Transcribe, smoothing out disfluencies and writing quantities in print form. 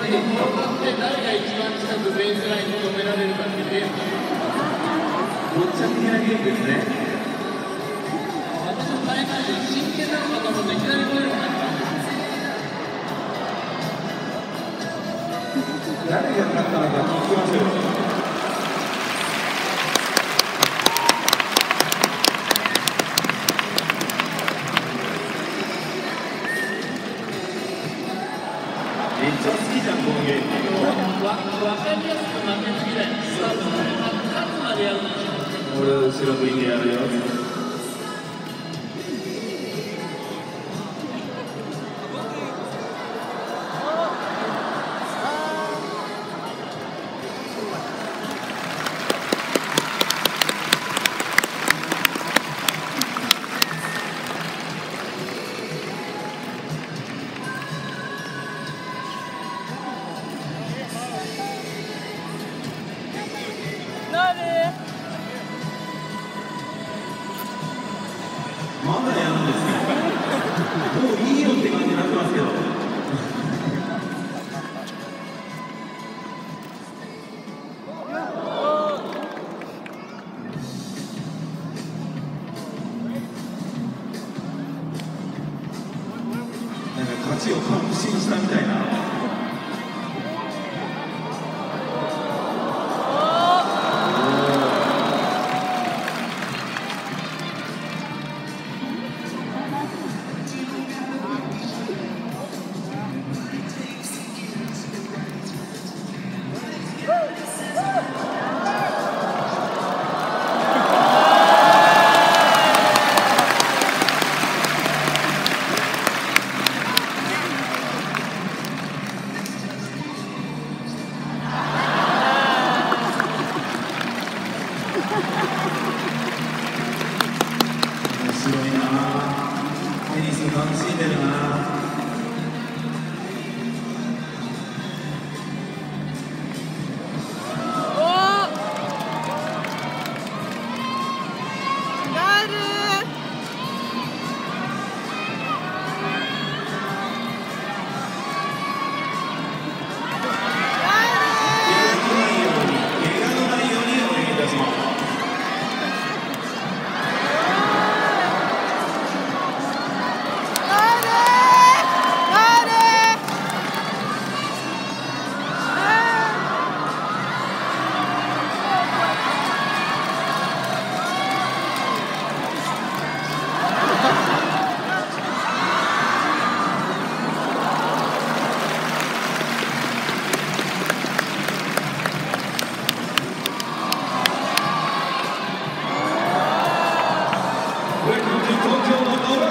って誰が一番近くベースラインに止められるかっていうゲーム。 ごっちゃ的なゲームですね。 私も大会で真剣なのかと思っていきなり超えるようになった。 誰が勝ったのか聞きましょう。めっちゃ好きじゃん、このゲーム。 わかりやすく負けず嫌い。スタート勝つまでやるんでしょ。 俺は後ろ向いてやるよ。まだやるんですね。もういいよって感じになってますけど。なんか勝ちを確信したみたいな。面白いなぁ。テニス楽しんでるなぁ。Welcome to Tokyo